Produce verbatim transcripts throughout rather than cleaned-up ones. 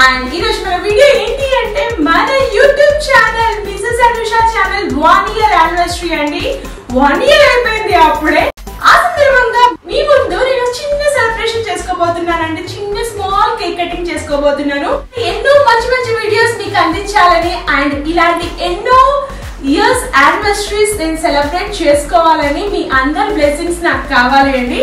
And in our video enti ante mana YouTube channel MrsAnusha Channel one year anniversary andi one year అయిపోయింది అప్పుడే ఆ సందర్భంగా మీ ముందు నేను చిన్న సెలబ్రేషన్ చేసుకోబోతున్నానండి చిన్న స్మాల్ కేక్ కటింగ్ చేసుకోబోతున్నాను ఎన్నో మంచి మంచి వీడియోస్ మీకు అందించాలని అండ్ ఇలాంటి ఎన్నో ఇయర్స్ యానివర్సరీస్ నేను సెలబ్రేట్ చేసుకోవాలని మీ అందరి బ్లెస్సింగ్స్ నాకు కావాలి అండి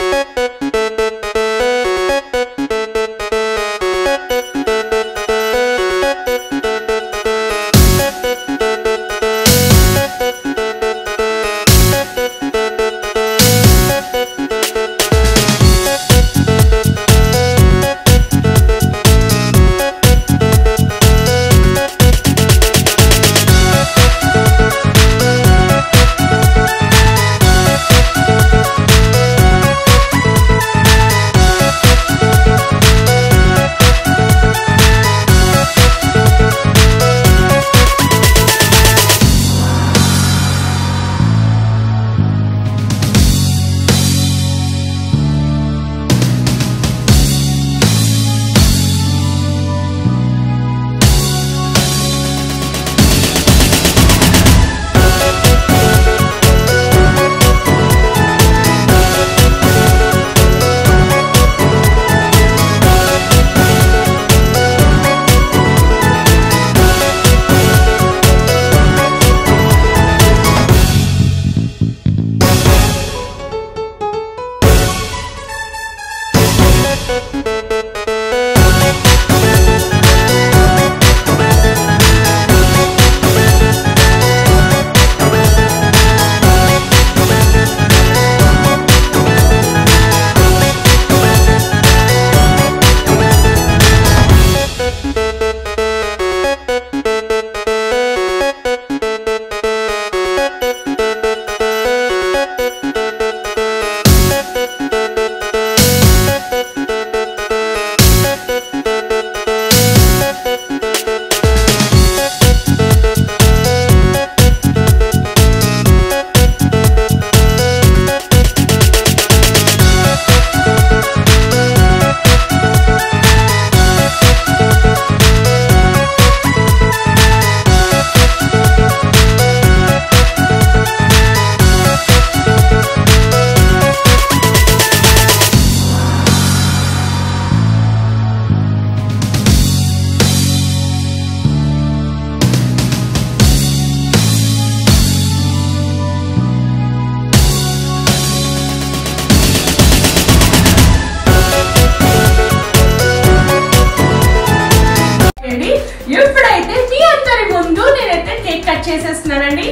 ఇప్పుడైతే మీ అందరి ముందు నేనైతే కేక్ కట్ చేసేస్తున్నానండి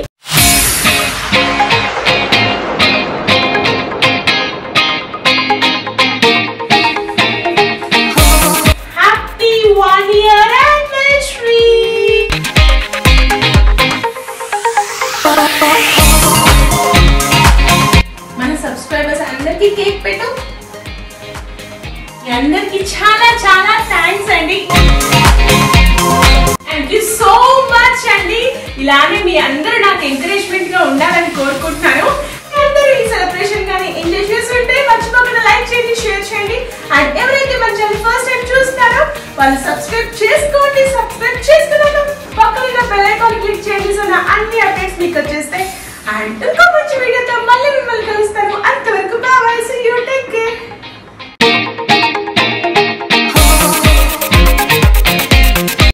హ్యాపీ వన్ ఇయర్ యానివర్సరీ మన సబ్స్క్రైబర్స్ అందరికీ కేక్ పెట్టు మీ అందరికీ చాలా చాలా థ్యాంక్స్ అండి థ్యాంక్ యూ సో మచ్ అండి ఇలానే మీ అందరూ నాకు ఎంకరేజ్మెంట్ గా ఉండాలని కోరుకుంటున్నాను అందరూ ఈ సెలబ్రేషన్ కానీ ఎంజాయ్ చేస్తుంటే మర్చిపోకుండా లైక్ చేయండి షేర్ చేయండి అండ్ ఎవరైతే మన ఛానల్ ఫస్ట్ టైం చూస్తారో వాళ్ళు సబ్స్క్రైబ్ చేసుకోండి సబ్స్క్రైబ్ చేసుకున్నాక పక్కన బెల్ ఐకాన్ క్లిక్ చేయండి సో నా అన్ని అప్డేట్స్ మీకు వచ్చేస్తాయి అండ్ ఇంకో మంచి వీడియోతో